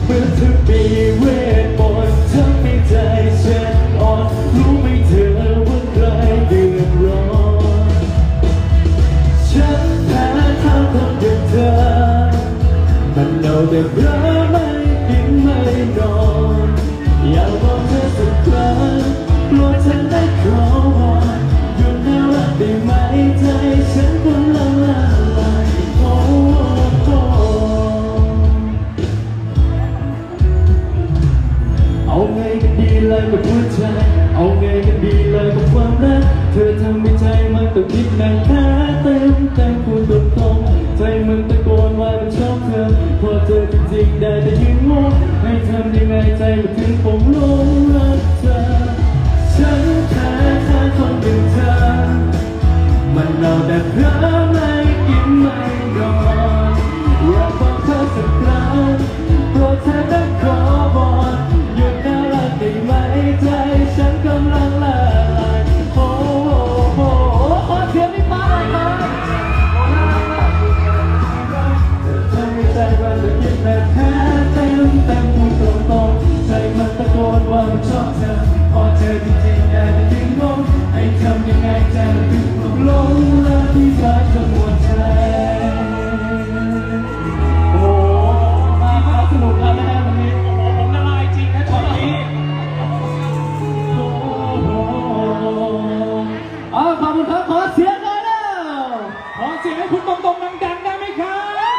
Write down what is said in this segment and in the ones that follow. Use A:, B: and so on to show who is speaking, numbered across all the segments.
A: เมื่อเธอมีเวทมนต์ทำให้ใจฉันอ่อนรู้ไหมเธอว่าใครเดือดร้อนฉันแพ้ทางคนอย่างเธอมันเอาแต่รักไม่กินไม่นอนอยากบอกเธอสักครั้งกลัวเธอได้ขอวอนหยุดน่ารักได้ไหมใจฉันกำลังละลายโอ้เอาไงกันดีเลยกับหัวใจเอาไงกันดีเลยกับความรักเธอทำให้ใจมันต้องคิดหนักแท้เต็มพูดตรงๆใจมันตะโกนว่ามันชอบเธอพอเธอจริงๆได้แต่ยืนงงให้ทำยังไงใจมันถึงผมหลงรักเธอฉันแพ้ทางคนอย่างเธอมันเอาแต่เพราะไม่กินไม่นอนอยากบอกเธอสักครั้งโปรดเธอได้ขอวอนหยุดน่ารักได้ไหมใจฉันกำลังละลายโอ้โหขอเสียงพี่ฟ้าหน่อยครับเธอทำให้ใจมันละคิดแต่แท้เต็มพูดตรงๆใจมันตะโกนว่ามันชอบเธอพอเธอจริงๆได้แต่ยืนงงให้ทำยังไงใจมันถึงหลงรักพี่ฟ้าจนหมดใจโอ้มาครับสนุกกันแน่วันนี้โอ้โหผมละลายจริงนะช็อตนี้โอ้โหขอบคุณครับขอเสียงหน่อยแล้วขอเสียงให้คุณตรงๆดังๆได้ไหมครับ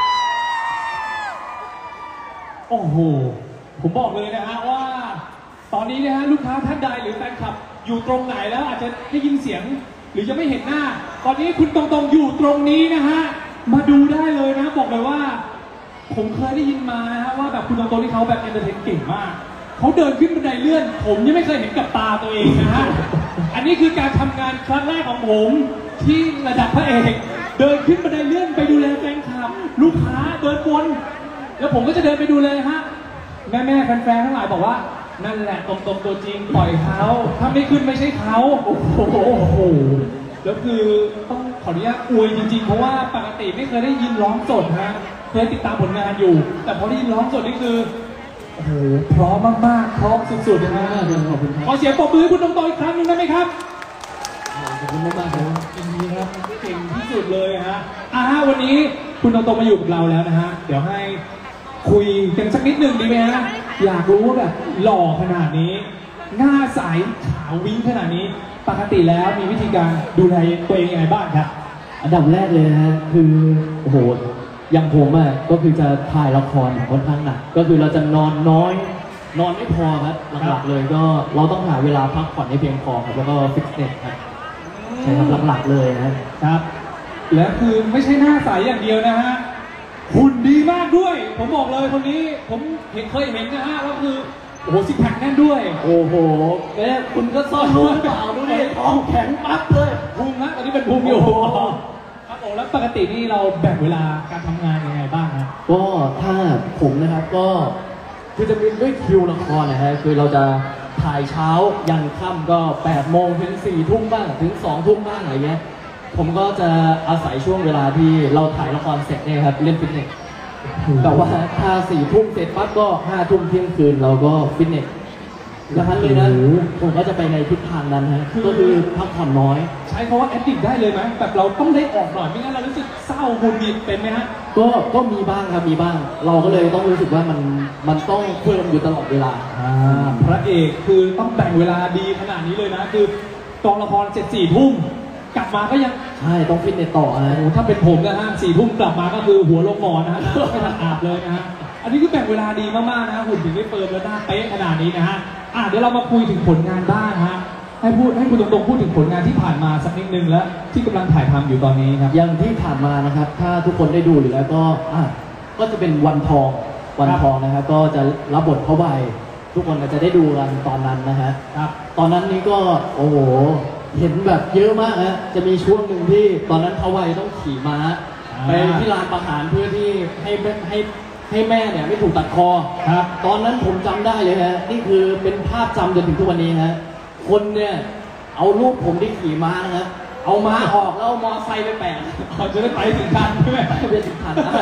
A: โอ้โหผมบอกเลยนะฮะว่าตอนนี้นะฮะลูกค้าท่านใดหรือแฟนคลับอยู่ตรงไหนแล้วอาจจะได้ยินเสียงหรือยังไม่เห็นหน้าตอนนี้คุณตรงๆอยู่ตรงนี้นะฮะมาดูได้เลยนะบอกเลยว่าผมเคยได้ยินมานะฮะว่าแบบคุณตรงๆที่เขาแบบเอนเตอร์เทนเก่งมากเขาเดินขึ้นบันไดเลื่อนผมยังไม่เคยเห็นกับตาตัวเองนะฮะอันนี้คือการทำงานครั้งแรกของผมที่ระดับพระเอกเดินขึ้นบันไดเลื่อนไปดูแลแฟนคลับลูกค้าเดินวนแล้วผมก็จะเดินไปดูเลยฮะแม่ๆแฟนๆทั้งหลายบอกว่านั่นแหละตรงๆตัวจริงปล่อยเขาถ้าไม่ขึ้นไม่ใช่เขาโอ้โหแล้วคือต้องขออนุญาตอวยจริงๆเพราะว่าปกติไม่เคยได้ยินร้องสดฮะเคยติดตามผลงานอยู่แต่พอได้ยินร้องสดนี่คือโอ้โหพร้อมมากๆพร้อมสุดๆนะฮะขอบคุณครับขอเสียงปรบมือให้คุณตรงๆอีกครั้งหนึ่งได้ไหมครับขอบคุณมากๆครับยินดีครับเก่งที่สุดเลยฮะวันนี้คุณตรงๆมาอยู่กับเราแล้วนะฮะเดี๋ยวให้คุยกันสักนิดหนึ่งดีไหมฮะอยากรู้ว่าแบบหล่อขนาดนี้หน้าใสขาววิ้งขนาดนี้ปกติแล้วมีวิธีการดูแลตัวเองยังไงบ้างครับ
B: อันดับแรกเลยนะฮะคือโอ้โหอย่างผมอ่ะก็คือจะถ่ายละครค่อนข้างหนักก็คือเราจะนอนน้อยนอนไม่พอครับหลักๆเลยก็เราต้องหาเวลาพักผ่อนให้เพียงพอครับแล้วก็ฟิตเนสครับใช่ครับหลักๆเลย
A: นะครับและคือไม่ใช่หน้าใสอย่างเดียวนะฮะหุ่นดีมากด้วยผมบอกเลยคนนี้ผมเคยเห็นนะฮะก็คือโอ้โหซิกแพคแน่นด้วย
B: โอ้โหแล้วคุณก็ซ่อนรู้หรือเปล่าดูดิท้องแข็งปั๊บเลย
A: พุงฮะตอนนี้เป็นพุงอยู่ครับผมแล้วปกตินี่เราแบ่งเวลาการทำงานยังไงบ้างฮะ
B: ก็ถ้าผมนะครับก็คือจะมีด้วยคิวละครนะฮะคือเราจะถ่ายเช้ายันค่ำก็8 โมงถึง4 ทุ่มบ้างถึง2 ทุ่มบ้างอะไรเงี้ยผมก็จะอาศัยช่วงเวลาที่เราถ่ายละครเสร็จเนี่ยครับเล่นฟิตเนสแต่ว่าถ้า4 ทุ่มเสร็จปั๊บก็5 ทุ่มเที่ยงคืนเราก็ฟิตเนสแล้วนั้นเลยนะผมก็จะไปในทิศทางนั้นฮะก็คือพักผ่อนน้อย
A: ใช้คำว่าแอดดิกได้เลยไหมแบบเราต้องได้ออกหน่อยไม่งั้นเรารู้สึกเศร้าหงุดหงิดเป็นไหมฮะ
B: ก็มีบ้างครับมีบ้างเราก็เลยต้องรู้สึกว่ามันต้องเพิ่มอยู่ตลอดเวลา
A: พระเอกคือต้องแบ่งเวลาดีขนาดนี้เลยนะคือกองละครเสร็จ4 ทุ่มกลับมาก็ยัง
B: ใช่ต้องฟิตเนสต่อนะ
A: ถ้าเป็นผมนะฮะ4 ทุ่มกลับมาก็คือหัวลงหมอนนะฮะไม่ทันอาบเลยนะฮะอันนี้คือแบ่งเวลาดีมากๆนะหุ่นถึงได้เฟิร์มและหน้าเป๊ะขนาดนี้นะฮะเดี๋ยวเรามาคุยถึงผลงานบ้างฮะให้คุณตรงๆพูดถึงผลงานที่ผ่านมาสักนิดนึงแล้วที่กำลังถ่ายทำอยู่ตอนนี้ครับ
B: อย่างที่ผ่านมานะครับถ้าทุกคนได้ดูหรือแล้วก็จะเป็นวันทองนะครับก็จะรับบทเข้าไปทุกคนอาจจะได้ดูกันตอนนั้นนะฮะตอนนั้นนี้ก็โอ้โหเห็นแบบเยอะมากฮะจะมีช่วงหนึ่งที่ตอนนั้นเขาวัยต้องขี่ม้าไปที่ลานประหารเพื่อที่ให้แม่เนี่ยไม่ถูกตัดคอ
A: ครับ
B: ตอนนั้นผมจำได้เลยฮะนี่คือเป็นภาพจำจนถึงทุกวันนี้ฮะคนเนี่ยเอารูปผมที่ขี่ม้านะฮะเอาม้าออกแล้วเอามอไซค์ไปแปะ
A: เขาจะได้ไปถึงทันใช่ไหม
B: ไปถึงทัน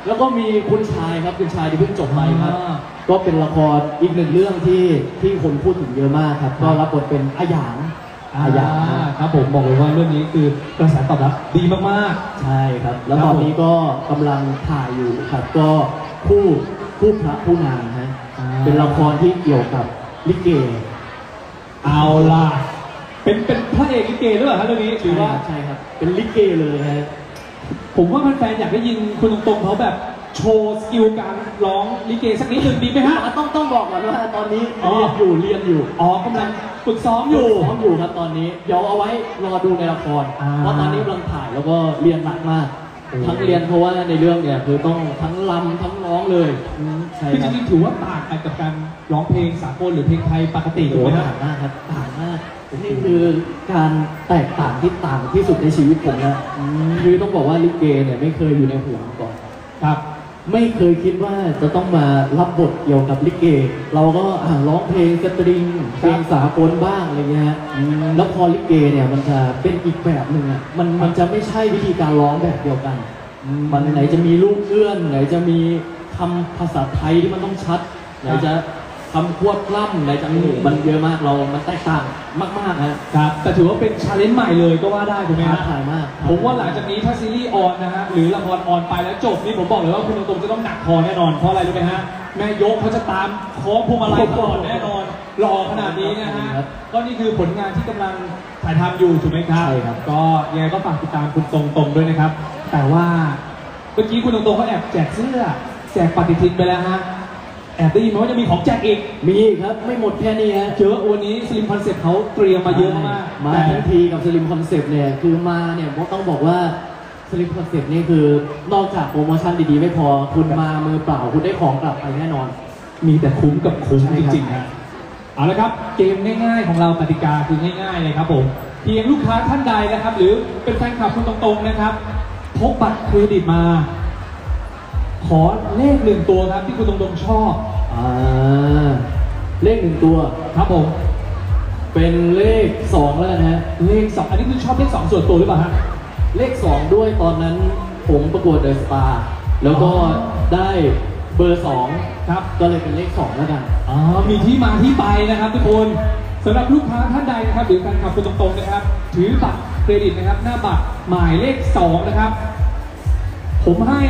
B: แล้วก็มีคุณชายครับคุณชายที่เพิ่งจบไปครับ
A: อ่า
B: ก็เป็นละครอีกหนึ่งเรื่องที่คนพูดถึงเยอะมากครับ ก็รับบทเป็นอาหยางอาหยางครับ
A: ครับผมบอกเลยว่าเรื่องนี้คือกระแสตอบรับดีมาก
B: ใช่ครับ แล้ว
A: ครับ
B: ตอนนี้ก็กำลังถ่ายอยู่ครับก็คู่พระคู่นางฮะ
A: อ่า
B: เป็นละครที่เกี่ยวกับลิเก
A: ๆ เอาล่ะเป็นพระเอกลิเกหรือเปล่าครับเรื่องนี้หรือว่า
B: ใช่ครับเป็นลิเกเลยฮะ
A: ผมว่าแฟนๆอยากได้ยินคุณตรงๆเขาแบบโชว์สกิลการร้องลิเกสักนิดหนึ่งดีไหมฮะ
B: ต้องบอกก่อนว่าตอนนี้
A: อ๋อ
B: เรียนอยู่
A: อ๋อกำลังฝึกซ้อมอยู่
B: ซ้อมอยู่ครับตอนนี้เดี๋ยวเอาไว้รอดูในละคร
A: อ่า
B: เพราะตอนนี้กำลังถ่ายแล้วก็เรียนหนักมาก
A: โอ้
B: ทั้งเรียนเพราะว่าในเรื่องเนี่ยคือต้องทั้งรำทั้งร้องเลยใช่
A: คือ
B: ค
A: จ
B: รับ
A: ริงๆถือว่าต่างกันกับการร้องเพลงสากลหรือเพลงไทยปกติถู
B: โอ้
A: กไหม
B: โห
A: ฮะ
B: ต่างมากครับต่างมากนี่คือการแตกต่างที่ต่างที่สุดในชีวิตผมนะคือต้องบอกว่าลิเกเนี่ยไม่เคยอยู่ในหัวมาก่อน
A: ครับ
B: ไม่เคยคิดว่าจะต้องมารับบทเกี่ยวกับลิเก เราก็ร้องเพลงสตริงเพลงสากลบ้างอะไรเงี้ยฮะแล้วพอลิเกเนี่ยมันจะเป็นอีกแบบหนึ่งอ่ะมันจะไม่ใช่วิธีการร้องแบบเดียวกัน มันไหนจะมีลูกเอื้อนไหนจะมีคำภาษาไทยที่มันต้องชัด ไหนจะคำควบกล้ำไหนจะมันเยอะมากมันแตกต่างมากๆฮะ
A: ครับแต่ถือว่าเป็นชาเลนจ์ใหม่เลยก็ว่าได้ถูกไหม
B: ท้า
A: ฮะ
B: ทายมาก
A: ผมว่าหลังจากนี้ถ้าซีรีส์ออนนะฮะหรือละครออนไปแล้วจบนี่ผมบอกเลยว่าคุณตรงๆจะต้องหนักคอแน่นอนเพราะอะไรรู้ไหมฮะแม่ยกเขาจะตามคล้องพวงมาลัยตลอดแน่นอนหล่อขนาดนี้นะฮะ
B: ครับ
A: ก็นี่คือผลงานที่กำลังถ่ายทำอยู่ถูกไหมครับ
B: ใช่ครับ
A: ก็ยังไงก็ฝากติดตามคุณตรงๆด้วยนะครับ แต่ว่าเมื่อกี้คุณตรงๆเขาแอบแจกเสื้อแจกปฏิทินไปแล้วฮะแอบได้ยินมาว่าจะมีของแจกอีก
B: มีครับไม่หมดแค่นี้ฮะ
A: เยอะวันนี้สลิมคอนเซ็ปต์เขาเตรียมมาเยอะมาก
B: มาทั้งทีกับสลิมคอนเซปต์เนี่ยคือมาเนี่ยต้องบอกว่าสลิมคอนเซปต์นี่คือนอกจากโปรโมชั่นดีๆไม่พอคุณมามือเปล่าคุณได้ของกลับไปแน่นอน
A: มีแต่คุ้มกับคุ้ม
B: ใช่
A: จ
B: ครับ
A: ริงๆนะเอาละครับเกมง่ายๆของเรากติกาคือง่ายๆเลยครับผมเพียงลูกค้าท่านใดนะครับ หรือเป็นแฟนคลับคุณตรงๆนะครับพกบัตรเครดิตมา ขอเลขหนึ่งตัวครับที่คุณตรงๆชอบ
B: เลขหนึ่งตัว
A: ครับผม
B: เป็นเลข2แล้วกันฮะ
A: เลขสองอันนี้คือชอบเลขสองส่วนตัวหรือเปล่าฮะ
B: เลข2ด้วยตอนนั้นผมประกวดเดอะสตาร์แล้วก็
A: อ๋อ
B: ได้เบอร์2
A: ครับ
B: ก็เลยเป็นเลข2แล้วกัน
A: อ๋อมีที่มาที่ไปนะครับทุกคนสำหรับลูกค้าท่านใดนะครับหรือแฟนคลับคุณตรงๆนะครับถือบัตรเครดิตนะครับหน้าบัตรหมายเลข2นะครับผมให้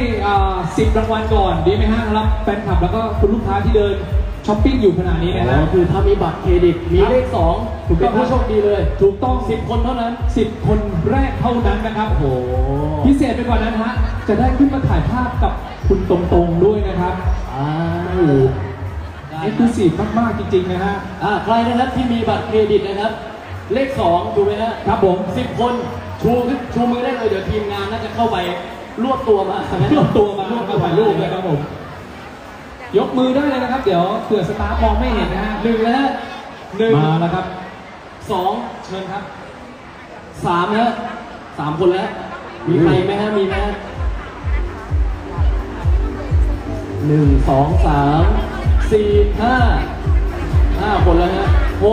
A: 10 รางวัลก่อนดีไหมฮะสำหรับแฟนคลับแล้วก็คุณลูกค้าที่เดินช้อปปิ้งอยู่ขณะนี้นะฮะ
B: คือถ้ามีบัตรเครดิตมีเลข2
A: ถูกต้
B: เป็
A: อน ง
B: ผู้โชคดีเลย
A: ถูกต้อง
B: 10 คนเท่านั้น
A: 10 คนแรกเท่านั้นนะครับ
B: โอ้โห
A: พิเศษไปกว่านั้นฮะจะได้ขึ้นมาถ่ายภาพกับคุณตรงๆด้วยนะครับ
B: อ้า
A: โอ้
B: ว
A: โห
B: ได้
A: เอ็กซ์คลูซีฟมากๆจริงๆนะฮะ
B: ใครนะครับที่มีบัตรเครดิตนะครับ เลข2ถูกไหมฮะ
A: ครับผม
B: 10 คนชูมือได้เลยเดี๋ยวทีมงานน่าจะเข้าไปรวบตัวมา
A: รวบตัวมา
B: ถ่า
A: ถ่าย ย
B: รู
A: รู
B: ป
A: ป
B: เล
A: เลย ย
B: ค
A: ค
B: รั
A: รั
B: บบ ผ
A: ผม ม ยกมือได้เลยนะครับ เดี๋ยวเผื่อสตาฟมองไม่เห็นนะฮะ
B: 1แล้วฮะ1
A: มาแล้วครับ
B: 2
A: เชิญครับ
B: 3ฮะ3 คนแล้ว มีใครไหมฮะมีไหมฮะ1 2 3 4 5 คนแล้วฮะ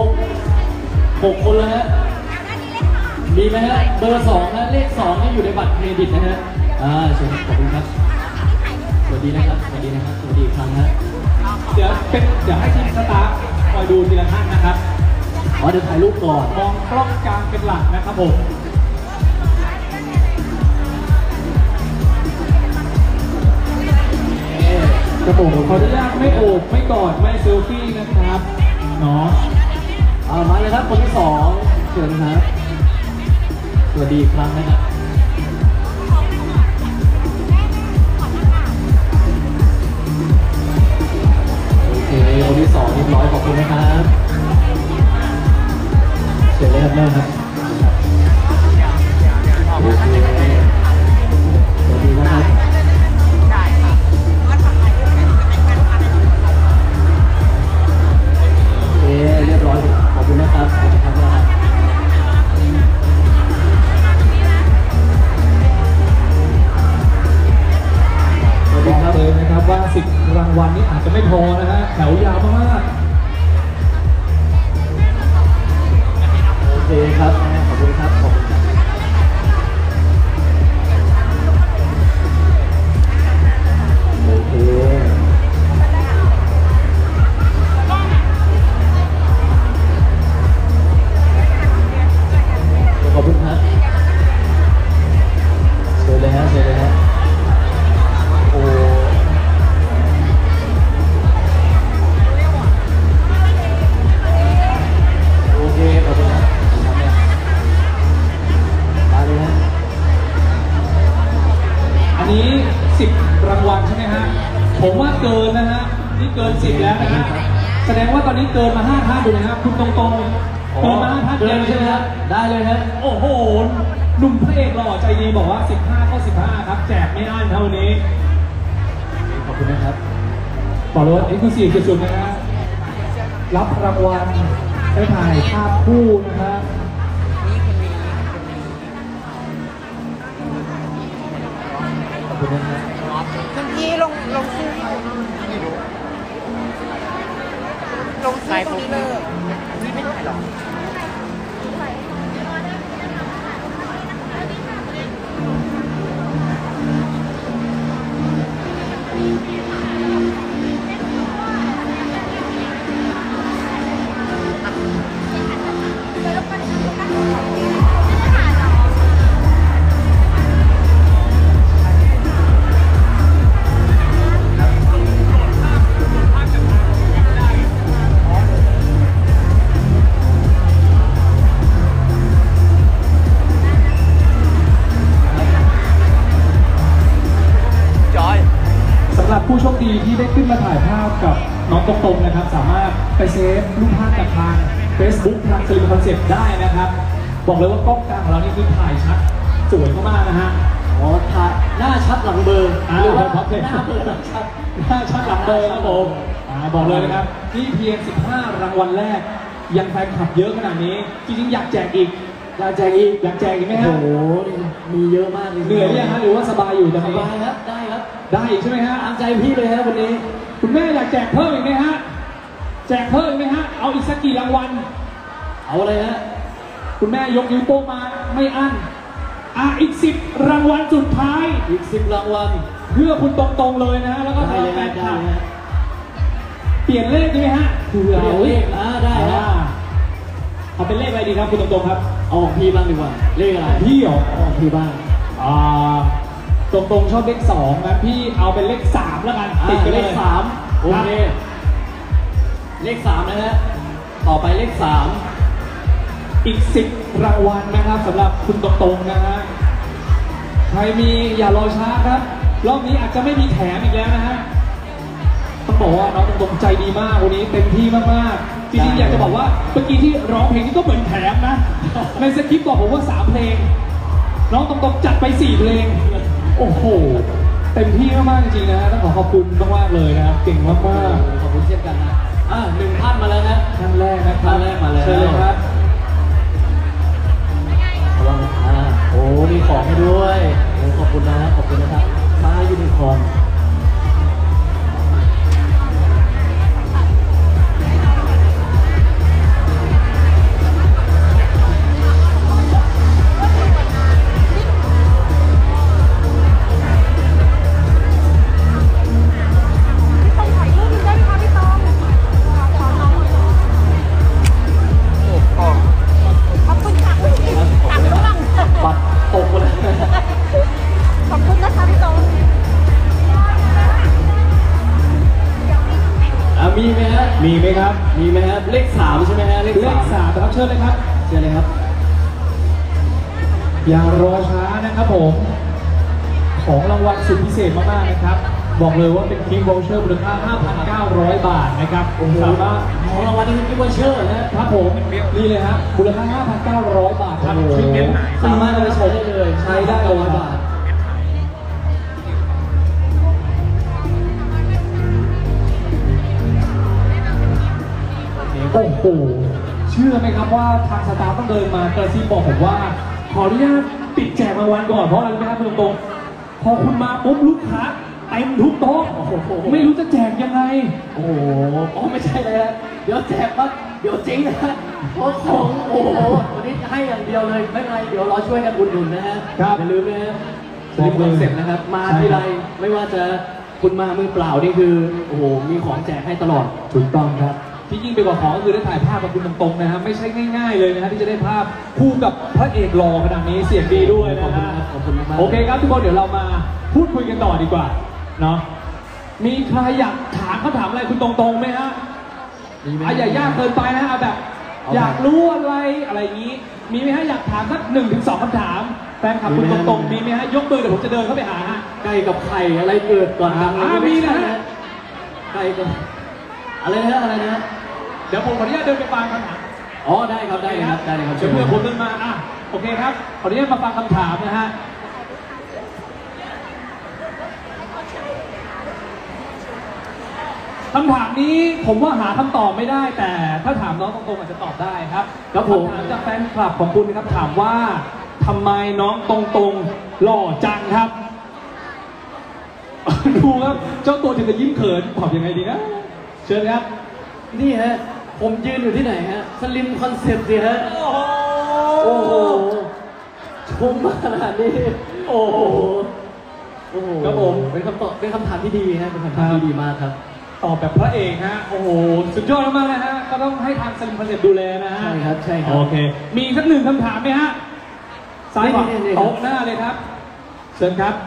B: 6 คนแล้วฮะมีไหมฮะเบอร์2ฮะเลข2นี่อยู่ในบัตรเครดิตนะฮะเชิญขอบคุณครับสวัสดีนะครับสวัสดีนะครับสวัสดีอีกครั้งฮะ
A: เดี๋ยวให้ทีมสตาฟคอยดูทีละท่านนะครับ
B: เดี๋ยวถ่ายรูปก่อน
A: มองกล้องกลางเป็นหลักนะครับผมกระโปรงขออนุญาตไม่โอบไม่กอดไม่เซลฟี่นะครับเนาะ
B: มาเลยครับคนที่2เชิญครับสวัสดีอีกครั้งนะครับโอเคคนที่2เรียบร้อยขอบคุณนะครับเชิญเลยครับเริ่มครับโอเคสวัสดีนะครับโอเคเรียบร้อยขอบคุณนะครับขอบคุณครับสวัสดี
A: บอก
B: ครับ
A: เลยนะครับว่า10 รางวัลนี้อาจจะไม่พอนะฮะแถวยาวมาก
B: โอเคครับขอบคุณครับขอบคุณครับ
A: เกิน10แล้วนะฮะแสดงว่าตอนนี้เกินมา5ท่านอยู่นะครับคุณตรงๆเกินมา5ท่าน
B: เกินใช่ไหมครับได้เลยฮะ
A: โอ้โหหนุ่มพระเอกหล่อใจดีบอกว่า15ก็15ครับแจกไม่อั้นเท่านี้
B: ขอบคุณนะครับ
A: บอกเลยว่าเอ็กซ์คลูซีฟสุดๆนะฮะรับรางวัลได้ถ่ายภาพคู่นะครับ
B: ขอบคุณนะครับ
C: คุณพี่ลงชื่อเขาลงชื่อตรงนี้เลยนี่ไม่ถ่ายหรอ
A: สำหรับผู้โชคดีที่ได้ขึ้นมาถ่ายภาพกับน้องตรงๆนะครับสามารถไปเซฟรูปภาพจากทาง Facebook ทางสลิมคอนเซ็ปต์ได้นะครับบอกเลยว่ากล้องกลางของเรานี่คือถ่ายชัดสวยมากๆนะฮะ
B: อ๋อถ่ายหน้าชัดหลังเบอร์หรือว่า
A: ครับ
B: หน้าเบอร์หลังชัด
A: หน้าชัดหลังเบอร์ครับผมบอกเลยนะครับนี่เพียง15รางวัลแรกยังแฟนคลับเยอะขนาดนี้จริงๆอยากแจกอีก
B: อยากแจกอีก
A: อยากแจกอีกไหมฮะ
B: โอ้โหนี่มีเยอะมากเลย
A: เหนื่อยหรือยังฮะหรือว่าสบายอยู่ตอน
B: ส
A: นี้
B: บายครับได้ครับ
A: ได้อีกใช่ไหมฮะ
B: ตามใจพี่เลยครับวันนี้
A: คุณแม่อยากแจกเพิ่มอีกไหมฮะแจกเพิ่มอีกไหมฮะเอาอีกสักกี่รางวัล
B: เอาอะไรฮะ
A: คุณแม่ยกนิ้วโป้งมาไม่อั้นอีก10รางวัลสุดท้าย
B: อีก10รางวัล
A: เพื่อคุณตรงๆเลยนะฮะแล้วก็
B: ได้เลย
A: แฟ
B: ฮะ
A: นค
B: ได้
A: ลับ
B: เลยฮะ
A: เปลี่ยนเลขดีไหมฮะเผื่อ
B: เปลี่ยนเลขได้ฮะ
A: เอาเป็นเลขอะไรดีครับคุณตรงๆครับ
B: เอาของพี่บ้างดีกว่าเลขอะไร
A: พี่เหรอ
B: เอาของพี่บ้าง
A: ตรงๆชอบเลข2นะพี่เอาเป็นเลข3แล้วกันติดกัน
B: เล
A: เล
B: ข
A: ย
B: 3โอเคเลข3นะฮะต่อไปเลข3
A: อีก10รางวัลนะครับสำหรับคุณตรงๆนะฮะใครมีอย่ารอช้าครับรอบนี้อาจจะไม่มีแถมอีกแล้วนะฮะต้องบอกว่าน้องตรงๆใจดีมากวันนี้เต็มที่มากๆจริงๆอยากจะบอกว่าเมื่อกี้ที่ร้องเพลงนี้ก็เหมือนแถมนะในสคริปต์บอกผมว่า3เพลงน้องตรงๆจัดไป4เพลงโอ้โหเต็มที่มากๆจริงๆนะฮะต้องขอขอบคุณมากๆเลยนะครับเก่งมาก
B: ขอบคุณเช่นกันนะ1ท่านมาแล้วนะ
A: ๆท่านแรกนะครับ
B: ท่านแรกมาแล้ว
A: เชิญเลยครับ
B: ระวังโอ้มีของให้ด้วยโอ้ขอบคุณนะขอบคุณนะครับมายูนิคอร์น
C: พี่ตองถ่ายรูปได้ไหมคะพี่ตองขอน้องขอบคุณค่ะถามระวัง
B: บัตรตกหมดเลย
C: ขอบคุณนะคะพี่ตอง
B: มีไหมฮะ
A: มีไหมครับ
B: มีไหมฮะเลข3ใช่ไหมฮะเลข
A: เลข
B: 3
A: 3นะครับเชิญเลยครับ
B: เชิญเลยครับ
A: อย่ารอช้านะครับผม ของรางวัลสุดพิเศษมากๆนะครับ บอกเลยว่าเป็นกิฟต์วอลเชอร์มูลค่า 5,900 บาทนะครับ
B: โอ้โห
A: สามารถ
B: ของรางวัลนี้คือกิฟต์วอเชอร์นะฮะ
A: ครับผมนี่เลยฮะมูลค่า 5,900 บาทครับ
B: โอ้โหสามารถเอาไปใช้ได้เลย
A: ใช้ได้เลย
B: 100
A: ครับ
B: บาท
A: โอ้โหเชื่อไหมครับว่าทางสตาฟต้องเดินมากระซิบบอกผมว่า ขออนุญาตปิดแจกรางวัลก่อนเพราะอะไรรู้ไหมครับคุณตรงๆพอคุณมาปุ๊บลูกค้าเต็มทุกโต๊ะ
B: โอ้โห
A: ไม่รู้จะแจกยังไง
B: โอ้โหอ๋อไม่ใช่เลยฮะเดี๋ยวแจกปั๊บเดี๋ยวจริงนะฮะเพราะของโอ้โหวันนี้ให้อย่างเดียวเลยไม่เป็นไรเดี๋ยวเราช่วยกันอุดหนุนนะฮะ
A: ครับ
B: อย่าลืมนะฮะสลิปคอนเซ็ปต์นะครับมาทีไรไม่ว่าจะคุณมามือเปล่านี่คือโอ้โหมีของแจกให้ตลอด
A: ถูกต้องครับที่ยิ่งไปกว่าของก็คือได้ถ่ายภาพกับคุณตรงๆนะครับไม่ใช่ง่ายๆเลยนะฮะที่จะได้ภาพคู่กับพระเอกหล่อขนาดนี้เสียงดีด้วย
B: ขอบ
A: นะ
B: คุณ
A: ฮะ
B: ครับขอบคุณมากๆ
A: โอเคครับทุกคนเดี๋ยวเรามาพูดคุยกันต่อดีกว่าเนาะมีใครอยากถามเขาถามอะไรคุณตรงๆไหมฮะ
B: มีไหม
A: อย่ายากเกินไปนะเอาแบบ
B: เอาแบบ
A: อยากรู้อะไรอย่างนี้ มีไหมฮะอยากถามสัก1-2คำถามแฟนคลับคุณ
B: มีไหม
A: ตรงๆมีไหมฮะยกมือเดี๋ยวผมจะเดินเข้าไปหาฮะ
B: ไก่กับไข่อะไรเกิดก่อนดังเลย
A: มีนะฮะ
B: ไก่กับอะไรนะอะไรนะ
A: เดี๋ยวผมขออนุญาตเดินไปฟังคำถาม
B: อ๋อได้ครับได้ครับได้เลยครับ
A: เดี๋ยวเพื่อนผมเดินมาอ่ะโอเคครับขออนุญาตมาฟังคำถามนะฮะคำถามนี้ผมว่าหาคำตอบไม่ได้แต่ถ้าถามน้องตรงๆอาจจะตอบได้ครับ
B: ครับผม
A: คำถามจากแฟนคลับของคุณนะครับถามว่าทำไมน้องตรงๆหล่อจังครับ ดูครับเจ้าตัวถึงกับยิ้มเขินตอบยังไงดีนะเชิญครับ
B: นี่ฮะผมยืนอยู่ที่ไหนฮะสลิมคอนเซ็ปต์สิฮะ
A: โอ้
B: โอ้โหชมมาขนาดนี้โอ้โหโอ้โห
A: ครับผม
B: เป็นคำตอบเป็นคำถามที่ดีฮะเป็นคำถามที่ดีมากครับ
A: ตอบแบบพระเอกฮะโอ้โหสุดยอดมากๆนะฮะก็ต้องให้ทางสลิมคอนเซ็ปต์ดูแลนะฮะ
B: ใช่ครับใช่ครับ
A: โอเคมีอีกสักหนึ่งคำถามไหมฮะซ้ายขวา
B: นี่ๆๆ
A: โต๊ะหน้าเลยครับเชิญครับ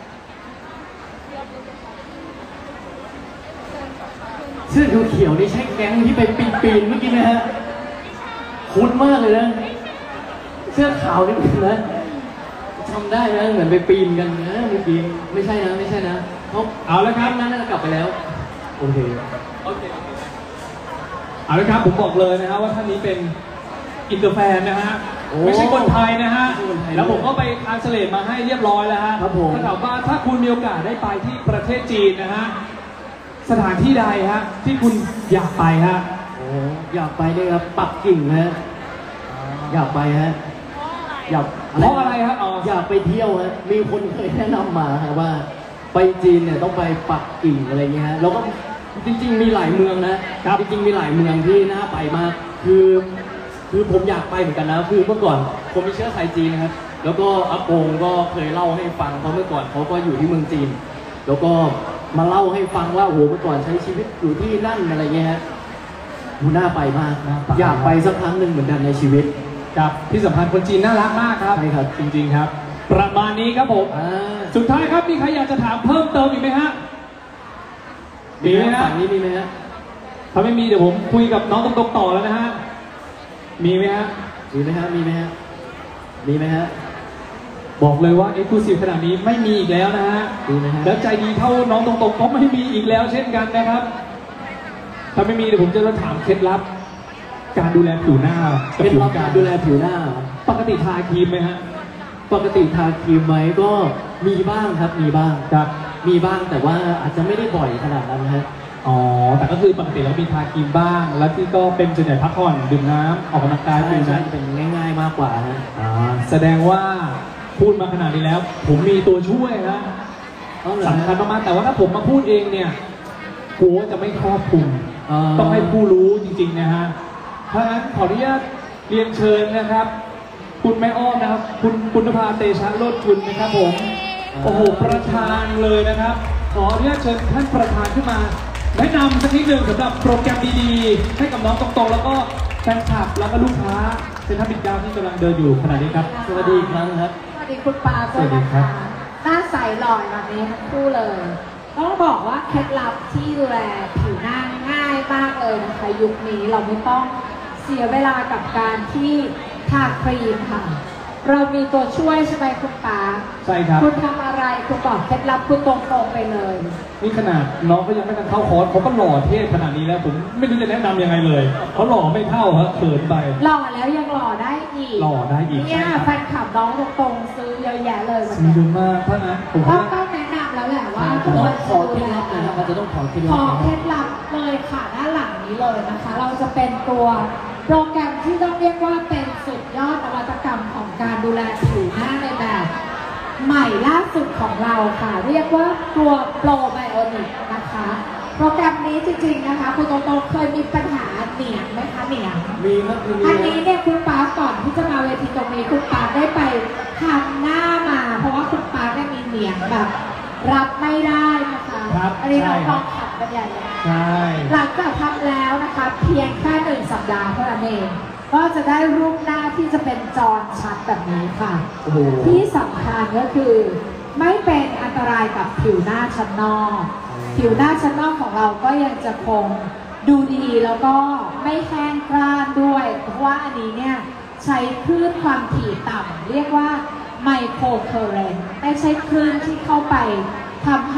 B: เสื้อดูเขียวนี่ใช่แก๊งที่ไปปีนเมื่อกี้ไหมฮะคุ้นมากเลยนะเสื้อขาวนี่นะจำได้นะเหมือนไปปีนกันนะเมื่อกี้ไม่ใช่นะไม่ใช่นะเขา
A: เอาละครับ
B: นั้นน่าจะกลับไปแล้วโอเค
A: เอาละครับผมบอกเลยนะฮะว่าท่านนี้เป็นอินเตอร์แฟนนะฮะไม่ใช่คนไทยนะฮะแล้วผมก็ไปทรานสเลทมาให้เรียบร้อยแล้วฮะ
B: ครับผม
A: ถ้าถามว่าถ้าคุณมีโอกาสได้ไปที่ประเทศจีนนะฮะสถานที่ใดฮะที่คุณอยากไปฮะ
B: โอ้อยากไปเลยครับปักกิ่งฮะอยากไปฮะอยาก
A: เพราะอะไรฮะอ๋อ
B: อยากไปเที่ยวฮะมีคนเคยแนะนำมาฮะว่า ไปจีนเนี่ยต้องไปปักกิ่งอะไรเงี้ยฮะแล้วก็จริงๆมีหลายเมืองนะจริงๆมีหลายเมืองที่น่าไปมากคือผมอยากไปเหมือนกันนะคือเมื่อก่อนผมมีเชื้อสายจีนนะครับแล้วก็อากงก็เคยเล่าให้ฟังเพราะเมื่อก่อนเขาก็อยู่ที่เมืองจีน แล้วก็มาเล่าให้ฟังว่าโอ้โหเมื่อก่อนใช้ชีวิตอยู่ที่นั่นอะไรเงี้ยฮะดูน่าไปมาก
A: น่าไป
B: อยากไปสักครั้งหนึ่งเหมือนกันในชีวิต
A: ครับที่สำคัญคนจีนน่ารักมากครับ
B: ใช่ครับ
A: จริงๆครับ ประมาณนี้ครับผม
B: อ่า
A: สุดท้ายครับมีใครอยากจะถามเพิ่มเติมอีกไหมฮะ มีไหมฮะ
B: ฝั่งนี้มีไหมฮะ
A: ถ้าไม่มีเดี๋ยวผมคุยกับน้องตรงๆต่อแล้วนะฮะมีไหมฮะ
B: มีไหมฮะมีไหมฮะมีไหมฮะ
A: บอกเลยว่าเอ็กซ์คลูซีฟขนาดนี้ไม่มีอีกแล้วนะฮะ
B: มีไหมฮะ
A: แล้วใจดีเท่าน้องตรงๆก็ไม่มีอีกแล้วเช่นกันนะครับ ถ้าไม่มีเดี๋ยวผมจะมาถามเคล็ดลับ การดูแลผิวหน้ากับ
B: เป็น
A: ผิว
B: รับ
A: กา
B: การ รดูแลผิวหน้า
A: ปกติทาครีมไหมฮะ
B: ปกติทาครีมไหมก็มีบ้างครับมีบ้าง
A: ครับ
B: มีบ้างแต่ว่าอาจจะไม่ได้บ่อยขนาดนั้นฮะ
A: อ๋อแต่ก็คือปกติแล้วมีทาครีมบ้าง แล้วที่ก็เป็นส่วนใหญ่พักผ่อนดื่มน้ำออกกำลังกาย
B: ใช่
A: เป็น
B: ใช่
A: นะ
B: เป็นง่าย ๆ มากกว่าฮะ
A: แสดงว่าพูดมาขนาดนี้แล้ว ผมมีตัวช่วยนะ
B: เอาเหรอ
A: สำคัญมากๆแต่ว่าถ้าผมมาพูดเองเนี่ยกลัวว่าจะไม่ครอบคลุม ต้องให้ผู้รู้จริงๆนะฮะเพราะฉะนั้นขออนุญาตเรียนเชิญนะครับ คุณแม่อ้อมนะครับ คุณปุณภาเตชะโลดชุนนะครับผมโอ้โหประธานเลยนะครับ ขออนุญาตเชิญท่านประธานขึ้นมาแนะนำสักนิดหนึ่งสำหรับโปรแกรมดีๆ ให้กับน้องตรงๆแล้วก็แฟนคลับแล้วก็ลูกค้าเซ็นทรัลบิดดาวที่กำลังเดินอยู่ขณะนี้ครับ
B: สวัสดีอีกครั้งครับ
C: สวัสดีคุณปา
A: สวัสดีครับ
C: หน้าใสหล่อแบบนี้ทั้งคู่เลย ต้องบอกว่าเคล็ดลับที่ดูแลผิวหน้าง่ายมากเลยนะคะยุคนี้เราไม่ต้องเสียเวลากับการที่ทาครีมค่ะ เรามีตัวช่วยใช่ไหมคุณปา
A: ใช่ครับ
C: คุณทำอะไรคุณบอกเคล็ดลับคุณตรงๆไปเลย
A: นี่ขนาดน้องเขายังไม่ทันเข้าคอร์สเขาก็หล่อเท่ขนาดนี้แล้วผมไม่รู้จะแนะนำยังไงเลยเขาหล่อไม่เท่าฮะเขินไป
C: หล่อแล้วยังหล่อได้อีก
A: หล่อได้อีก
C: เนี่ย
A: ใช่ครับ
C: แฟนคลับน้องตรงๆซื้อเยอะแยะเลยวัน
A: ซื้อ
C: นี้
A: เยอะมากเพราะฉะนั้นผม
C: ต้อ
A: ว่า
C: งแนะนำแล้วแหละว่า
B: ต้อง
C: ควร
B: ขอ
C: จะ
B: เค
C: ดู
B: ล็ด
C: แล
B: ลับนะครับมันจะต้องขอเคล็ด
C: ข
B: ลับ
C: อ
B: นะ
C: เค
B: ค
C: ล็
B: รับ
C: ดลับเลยค่ะด้านหลังนี้เลยนะคะ เราจะเป็นตัวโปรแกรมที่ต้องเรียกว่าเป็นสุดยอดนวัตกรรมของการดูแลผิวหน้าในแบบใหม่ล่าสุดของเราค่ะ เรียกว่าตัวโปรไบโอนิกนะคะ โปรแกรมนี้จริงๆนะคะคุณโตโตเคยมีปัญหาเหนียงไหมคะเหนียง
B: มีครับมี
C: อันนี้เนี่ยคุณปาก่อนที่จะมาเวทีตรงนี้คุณปาได้ไปทำหน้ามา เพราะว่าคุณปาได้มีเหนียงแบบ รับไม่ได้นะคะ
A: ครับ
C: อันนี้น้
A: ใช่ครั
C: อบ งๆขับกันใหญ่เลย
A: ใช่
C: หลังจากทำแล้วนะคะ เพียงแค่1 สัปดาห์เท่านั้นเองก็จะได้รูปหน้าที่จะเป็นจอชัดแบบนี้ค่ะ
B: โอ้โห
C: ที่สำคัญก็คือ ไม่เป็นอันตรายกับผิวหน้าชั้นนอก ผิวหน้าชั้นนอกของเราก็ยังจะคงดูดีแล้วก็ไม่แห้งกร้านด้วย เพราะว่าอันนี้เนี่ยใช้คลื่นความถี่ต่ำเรียกว่าไมโครเคอร์เรนต์ไม่ใช่คลื่นที่เข้าไปทำให้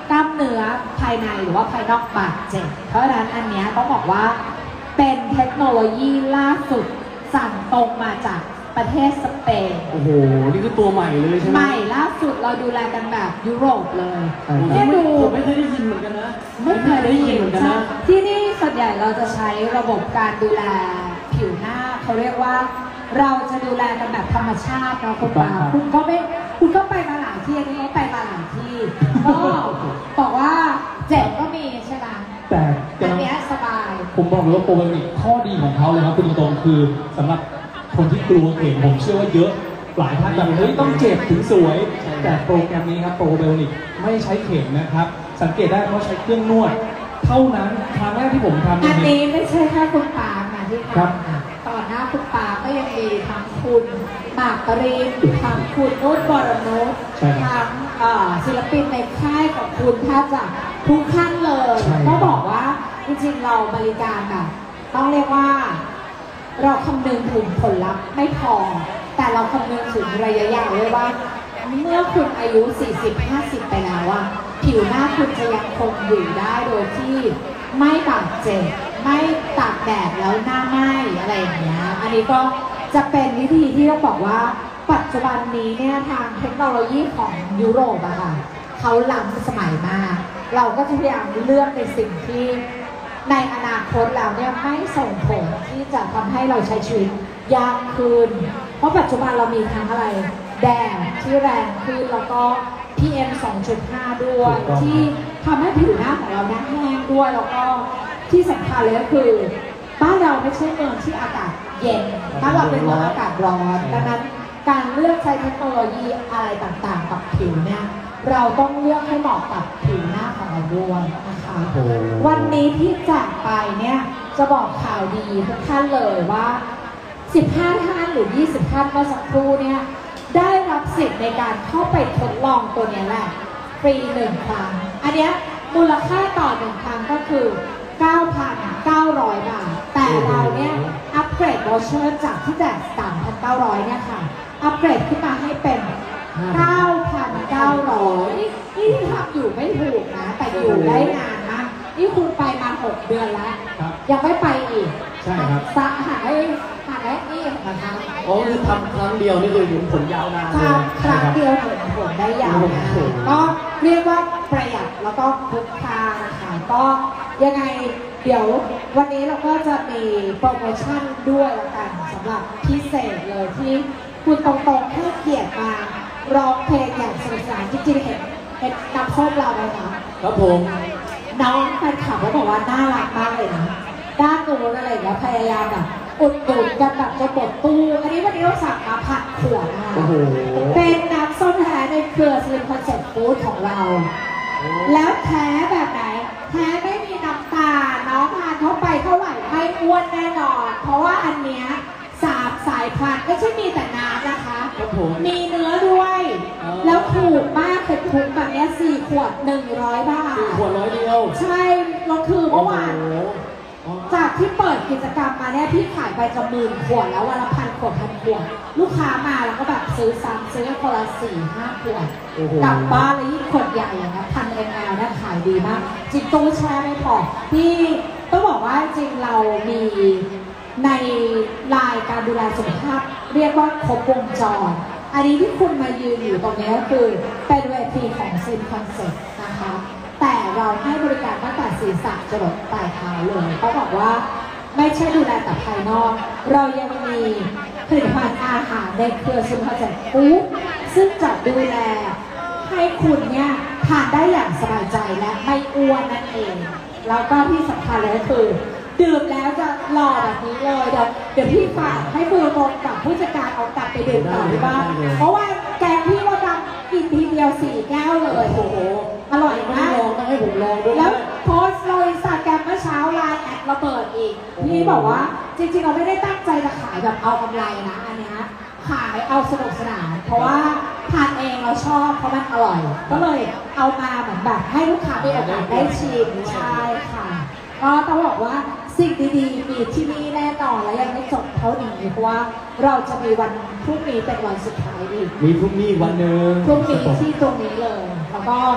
C: กล้ามเนื้อภายในหรือว่าภายนอกบาดเจ็บเพราะฉะนั้นอันเนี้ยต้องบอกว่าเป็นเทคโนโลยีล่าสุดสั่งตรงมาจากประเทศสเปน
B: โอ้โหนี่คือตัวใหม่เลยใช่ไหม
C: ใหม่ล่าสุดเราดูแลกันแบบยุโรปเลย
B: เนี่ย
C: เนี่ยดู
B: ผมไม่เคยได้ยินเหมือนกันนะ
C: ไม่เคยได้ยิน
B: เหมือนกันนะ
C: ที่นี่ส่วนใหญ่เราจะใช้ระบบการดูแลผิวหน้าเขาเรียกว่าเราจะดูแลกันแบบธรรมชาติเนาะคุณปาคุณก็ไปมาหลายที่อันนี้ก็ไปมาหลายที่ก็บอกว่าเจ็บก็มีใช่ไหม
A: แต่
C: อันเนี้ยสบาย
A: ผมบอกเลยว่าโปรไบโอติกข้อดีของเขาเลยครับคุณตรงๆคือสำหรับคนที่กลัวเข็มผมเชื่อว่าเยอะหลายท่านแบบเฮ้ยต้องเจ็บถึงสวย แต่โปรแกรมนี้ครับโปรไบโอติกไม่ใช้เข็มนะครับสังเกตได้เพราะใช้เครื่องนวด เท่านั้นครั้งแรกที่ผมทำ
C: อันนี้ไม่ใช่แค่คุณปานะที่
A: ครับ
C: ทำนะต่อหน้าคุณปาก็ยังมีทั้งคุณหมากปรินทั้งคุณนุชบรนุช
A: ใช่ครับ
C: ทั้งศิลปินในค่ายของคุณแทบจะทุกท่านเลย
A: ใช่ครับ
C: ก็บอกว่าจริงๆเราบริการแบบต้องเรียกว่า เราคำนึงถึงผลลัพธ์ไม่พอ แต่เราคำนึงถึงระยะยาวด้วยว่า เมื่อคุณอายุ 40-50 ไปแล้วอะผิวหน้าคุณจะยังคงอยู่ได้โดยที่ไม่บาดเจ็บไม่ตากแดดแล้วหน้าไหม้อะไรอย่างเงี้ยอันนี้ก็จะเป็นวิธีที่ต้องบอกว่าปัจจุบันนี้เนี่ยทางเทคโนโลยีของยุโรปอะค่ะเขาล้ำสมัยมาก เราก็จะพยายามเลือกในสิ่งที่ในอนาคตแล้วเนี่ยไม่ส่งผลที่จะทำให้เราใช้ชีวิตยากขึ้น เพราะปัจจุบันเรามีทั้งอะไรแดดที่แรงขึ้นแล้วก็ PM 2.5 ด้วยที่ทำให้ผิวหน้าของเราแห้งด้วยแล้วก็ที่สำคัญเลยก็คือบ้านเราไม่ใช่เมืองที่อากาศเย็นบ้านเราเป็นเมืองอากาศร้อนดังนั้นการเลือกใช้เทคโนโลยีอะไรต่างๆกับผิวเนี่ยเราต้องเลือกให้เหมาะกับผิวหน้าของเราด้วยนะคะ
B: โอ้โห
C: วันนี้ที่จากไปเนี่ยจะบอกข่าวดีทุกท่านเลยว่า 15 ท่านหรือ 20 ท่านเมื่อสักครู่เนี่ยได้รับสิทธิ์ในการเข้าไปทดลองตัวเนี้ยแหละฟรี1 ครั้ง อันเนี้ยมูลค่าต่อ1 ครั้งก็คือ 9,900 บาท แต่เราเนี่ยอัปเกรดวอเชอร์จากที่แจก 3,900 เนี่ยค่ะ อัปเกรดขึ้นมาให้เป็น 9,900 นี่ที่ทำอยู่ไม่ถูกนะ แต่อยู่ได้นานมากนี่คุณไปมา 6 เดือนแล้ว
A: ครับ
C: ยังไม่ไปอีก
A: ใช่ครับ
C: สะหายนี่นะคะ
B: อ๋อคือทำครั้งเดียวนี่คือเห็นผลยาวนานเลย
C: ครั้งเดียวเห็นผลได้ยาวนาน
B: โอ้โห
C: ก็เรียกว่าประหยัดแล้วก็คุ้มค่านะคะก็ยังไงเดี๋ยววันนี้เราก็จะมีโปรโมชั่นด้วยละกันสำหรับพิเศษเลยที่คุณตรงๆให้เกียรติมาร้องเพลงอย่างสนุกสนานจริงๆเห็นน้ำส้มเราไหมคะ
B: ครับผม
C: น้องแฟนคลับเขาบอกว่าน่ารักมากเลยนะด้านนู้นอะไรอย่างเงี้ยพยายามแบบอุดหนุนกันแบบจะหมดตู้อันนี้วันนี้เราสั่งมาผัดขวดนะคะ
B: โอ้โห
C: เป็นน้ำส้มแท้ในเครือสลิมคอนเซ็ปต์ฟู้ดของเรา แล้วแท้แบบไหน แท้ไม่มีน้ำตาลน้องทานเข้าไปเท่าไหร่ไม่อ้วนแน่นอน เพราะว่าอันเนี้ย3 สายพันธุ์ไม่ใช่มีแต่น้ำนะคะ
B: ครับผม
C: มีเนื้อด้วย
B: อ๋อ
C: แล้วถูกมากเป็นถุงแบบเนี้ย4 ขวด 100 บาท
B: 4 ขวด100 เดียว
C: ใช่เราคือเมื่อวาน
B: โอ้โหอ๋อ
C: จากที่เปิดกิจกรรมมาเนี่ยพี่ขายไปจะ10,000 ขวดแล้ววันละ1,000 ขวด1,000 ขวด ลูกค้ามาแล้วก็แบบซื้อซ้ำซื้อคนละ4-5 ขวด
B: โอ้โห
C: กลับบ้านแล้วยิ่งขวดใหญ่อย่างเงี้ย1,000 ml เนี่ยขายดีมากจริงตู้แช่ไม่พอพี่ต้องบอกว่าจริงเรามีในรายการดูแลสุขภาพเรียกว่าครบวงจร อันนี้ที่คุณมายืนอยู่ตรงนี้ก็คือเป็นเวทีของซินคอนเซ็ปต์นะคะ แต่เราให้บริการตั้งแต่ศีรษะจรดปลายเท้าเลยเขาบอกว่าไม่ใช่ดูแลแต่ภายนอก เรายังมีผลิตภัณฑ์อาหารในเครือซินคอนเซ็ปต์ฟู้ดซึ่งจะดูแลให้คุณเนี่ยทานได้อย่างสบายใจและไม่อ้วนนั่นเอง แล้วก็ที่สำคัญเลยก็คือดื่มแล้วจะหล่อแบบนี้เลยเดี๋ยวพี่ฝากให้คุณโมกับผู้จัดการเอากลับไปดื่มต่อที่บ้านเพราะว่าแกงพี่ว่าดำกินทีเดียว4 แก้วเลย
B: โอ้โห
C: อร่อยมาก
B: ลองต้องให้ผมลองด้วย
C: แล้วโพสต์ลงอินสตาแกรมเมื่อเช้าไลน์แอดระเบิดอีก พี่บอกว่าจริงๆเราไม่ได้ตั้งใจจะขายแบบเอากำไรนะอันเนี้ยขายเอาสนุกสนานเพราะว่าทานเองเราชอบเพราะมันอร่อย ก็เลยเอามาเหมือนแบบให้ลูกค้าได้โอกาสได้ชิมใช่ค่ะก็ต้องบอกว่าสิ่งดีๆมีที่นี่แน่นอนและยังไม่จบเท่านี้เพราะว่าเราจะมีวันพรุ่งนี้เป็นวันสุดท้ายอีก
B: มีพรุ่งนี้อีกวันหนึ่ง
C: พรุ่งนี้ที่ตรงนี้เลย แล้วก็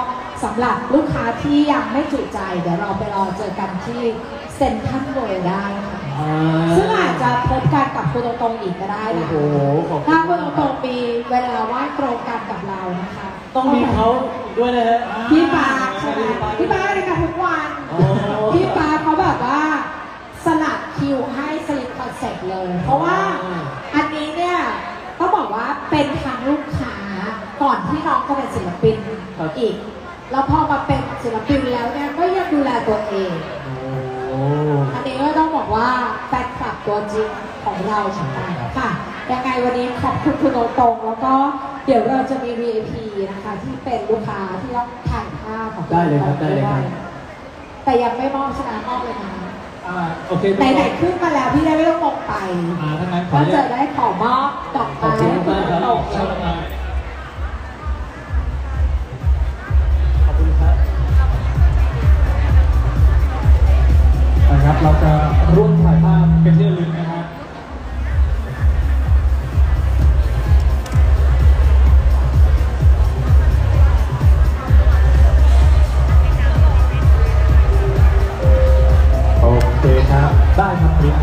C: สำหรับลูกค้าที่ยังไม่จุใจเดี๋ยวเราไปรอเจอกันที่เซ็นทรัลเวิลด์ได้ค่ะซึ่งอาจจะพบกันกับคุณตรงๆอีกก็ได้นะ
B: โอ้โหขอบคุณ
C: ถ้าคุณตรงๆมีเวลาว่างตรงกันกับเรานะคะ
B: ต้องมีเขาด้วยนะฮะ
C: พี่ปาใช่ไหมพี่ปาในการทุกวัน
B: อ๋อ
C: พี่ปาเขาแบบว่าสลับคิวให้สลิปคอนเซ็ปต์เลย เพราะว่าอันนี้เนี่ยต้องบอกว่าเป็นทางลูกค้าก่อนที่น้องจะเป็นศิลปินอีก แล้วพอมาเป็นศิลปินแล้วเนี่ยก็ยังดูแลตัวเอง
B: โอ้
C: อันนี้ก็ต้องบอกว่าแฟนคลับตัวจริงของเราเหมือนกันค่ะยังไงวันนี้ขอบคุณคุณโอตรงแล้วก็เดี๋ยวเราจะมี VIP นะคะที่เป็นลูกค้าที่ต้องถ่ายภาพของ
B: ได้เลยครับได้เลยครับ
C: แต่ยังไม่มอบชนะมอบเลยนะ
A: โอเค
C: ไหนๆขึ้นมาแล้วพี่ได้ไม่ต้องมองไป
A: ถ้างั้นขอ
C: ก็
A: อนุ
C: จะ
A: ญาต
C: ได้ขอมอบดอกไม้ให้คุณโตรง
A: ใช่ครับ
B: ขอบคุณครับ
A: นะครับเราจะร่วมถ่ายภาพเป็นที่ระลึกนะครับ โอเคครับ ได้ครับพี่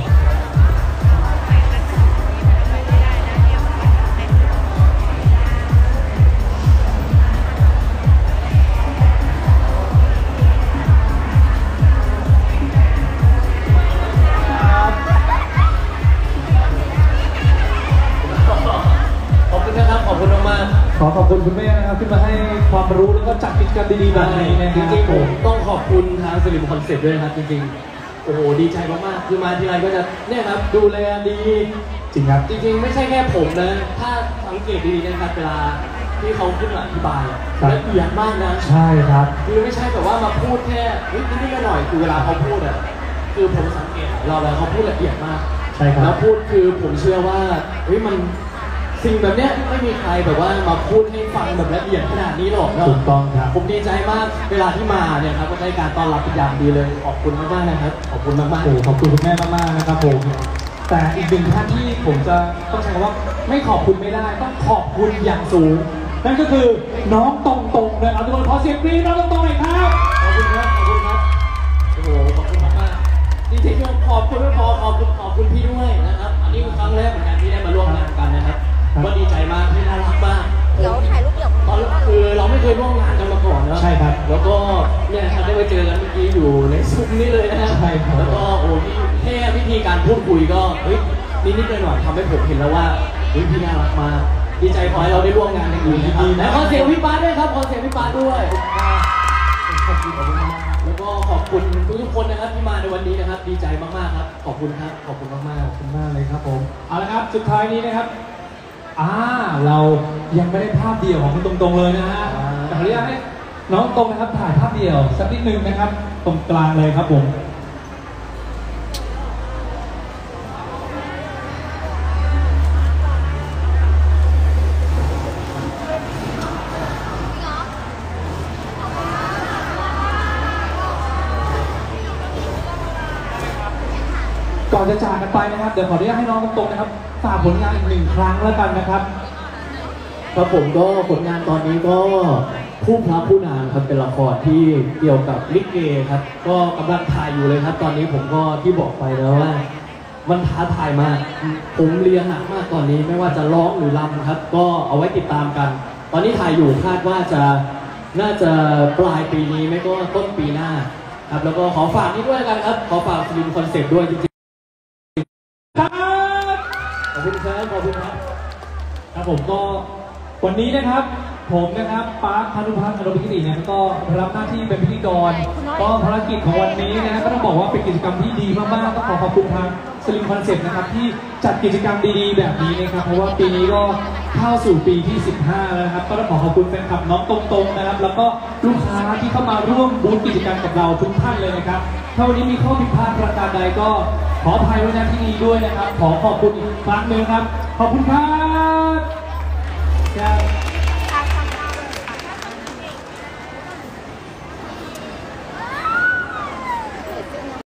B: ขอบคุณนะครับ ขอบคุณมาก
A: ขอขอบคุณคุณแม่นะครับที่มาให้ความรู้แล้วก็จัดกิจกรรมดีๆแบบนี้นะค
B: จ
A: รับ
B: ริงๆผมต้องขอบคุณทางสลิมคอนเซ็ปต์ด้วยนะครับจริงๆ โอ้โหดีใจมากๆ คือมาทีไรก็จะเนี่ยครับดูแลดี
A: จริงครับ
B: จริงๆ ไม่ใช่แค่ผมนะ ถ้าสังเกตดีๆนะครับเวลาที่เขาขึ้นมาอธิบายอะ
A: ครับ
B: ละเอียดมากนะ
A: ใช่ครับ
B: คือไม่ใช่แบบว่ามาพูดแค่นิดๆหน่อยๆคือเวลาเขาพูดอ่ะคือผมสังเกตเราแล้วเขาพูดละเอียดมาก
A: ใช่ครับ
B: แล้วพูดคือผมเชื่อว่ามันสิ่งแบบเนี้ยไม่มีใครแบบว่ามาพูดให้ฟังแบบละเอียดขนาดนี้หรอกเนาะ
A: ถูกต้องครับ
B: ผมดีใจมากเวลาที่มาเนี่ยครับก็ได้การต้อนรับเป็นอย่างดีเลยขอบคุณมากๆนะครับขอบคุณมาก
A: โอ้ขอบคุณคุณแม่มากๆนะครับผมแต่อีกหนึ่งท่านที่ผมจะต้องใช้คำว่าไม่ขอบคุณไม่ได้ต้องขอบคุณอย่างสูง นั่นก็คือน้องตรงๆนะครับทุกคนขอเสียงกรี๊ดน้องตรงๆหน่อยครับ
B: ๆขอบคุณครับขอบคุณครับโอ้โหขอบคุณมากๆจริงๆขอบคุณไม่พอขอบคุณพี่ด้วยนะครับอันนี้คือครั้งแรกเหมือนกันที่ได้มาร่วมงานกันนะครับก็ดีใจมากที่น่ารักมาก
D: เดี๋ยวถ่ายรูปเดี่ยว
B: ตอนคือเราไม่เคยร่วมงานกันมาก่อนเนอะ
A: ใช่ครับ
B: แล้วก็เนี่ยครับได้มาเจอกันเมื่อกี้อยู่ในซุ้มนี้เลยนะฮะ
A: ใช่ครับ
B: แล้วก็โอ้พี่แค่วิธีการพูดคุยก็นิดๆหน่อยๆทำให้ผมเห็นแล้วว่าพี่น่ารักมากดีใจขอให้เราได้ร่วมงานกันอีกนะครับและขอเสียงพี่ปาด้วยครับขอเสียงพี่ปาด้วยขอบคุณมากแล้วก็ขอบคุณทุกๆคนนะครับที่มาในวันนี้นะครับ ดีใจมากๆครับขอบคุณครับขอบคุณมากๆ
A: ขอบคุณมากเลยครับผมเอาละครับสุดท้ายนี้นะครับเรายังไม่ได้ภาพเดี่ยวของคุณตรงๆเลยนะฮะขออนุญาตให้น้องตรงนะครับถ่ายภาพเดี่ยวสักนิดนึงนะครับ ตรงกลางเลยครับผมก่อนจะจากกันไปนะครับเดี๋ยวขออนุญาตให้น้องตรงๆนะครับฝากผลงานอีกหนึ่งครั้งแล้วกันนะครับ
B: ครับผมก็ผลงานตอนนี้ก็ผู้พระผู้นางครับเป็นละครที่เกี่ยวกับลิเกครับก็กำลังถ่ายอยู่เลยครับ ตอนนี้ผมก็ที่บอกไปแล้วว่า มันท้าทายมากผมเรียนหนักมากตอนนี้ไม่ว่าจะร้องหรือรำครับ ก็เอาไว้ติดตามกัน ตอนนี้ถ่ายอยู่คาดว่าน่าจะปลายปีนี้ไม่ก็ต้นปีหน้าครับแล้วก็ขอฝากนี้ด้วยกันครับขอฝากสลิมคอนเซ็ปต์ด้วยจริง
A: ครับ
B: ๆขอบคุณครับขอบคุณครับ
A: ครับผมก็วันนี้นะครับผมนะครับปาร์คพานุพัฒน์อนุพิกิตินะครับก็รับหน้าที่เป็นพิธีกรก็ภารกิจของวันนี้นะก็ต้องบอกว่าเป็นกิจกรรมที่ดีมากๆก็ขอบคุณทางสลิมคอนเซ็ปต์นะครับที่จัดกิจกรรมดีๆแบบนี้นะครับเพราะว่าปีนี้ก็เข้าสู่ปีที่ 15 แล้วนะครับก็ต้องขอบคุณแฟนคลับน้องตรงๆนะครับแล้วก็ลูกค้าที่เข้ามาร่วมบูธกิจกรรมกับเราทุกท่านเลยนะครับถ้าวันนี้มีข้อผิดพลาดประการใดก็ขออภัยไว้ณที่นี้ด้วยนะครับขอขอบคุณอีกครั้งหนึ่งครับขอบคุณครับ